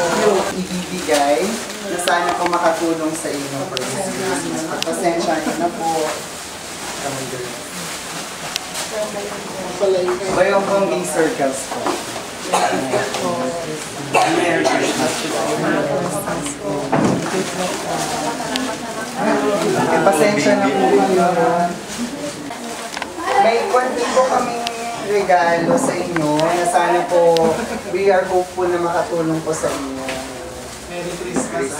ibibigay na sana po makatulong sa inyo for this Christmas. Pagpasensya nyo na po. Bayong pong circles po. Merry Christmas po. Pasensya na po kayo. May konti po kaming regalo sa inyo na sana po we are hopeful na makatulong po sa inyo. Merry Christmas.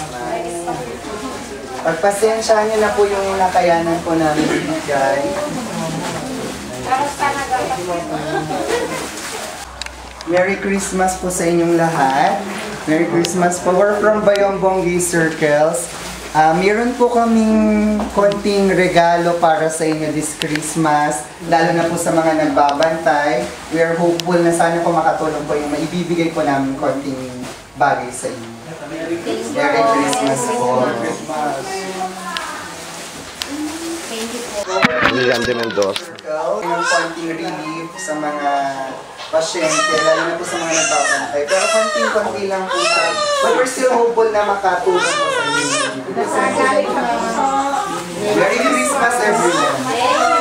Pagpasensya nyo na po yung nakayanan po namin ibigay. Merry Christmas po sa inyong lahat. Merry Christmas po. We're from Bayongbonggi Circles. Meron po kaming konting regalo para sa inyo this Christmas, lalo na po sa mga nagbabantay. We are hopeful na sana po makatulong po yung maibibigay po namin konting bagay sa inyo. Merry Christmas po. Yung konting relief sa mga pasyente, lalo na po sa mga nagbabantay. Pero konting-konti lang po siya. But we're still hopeful na makatulong po sa inyo. Merry Christmas everyone!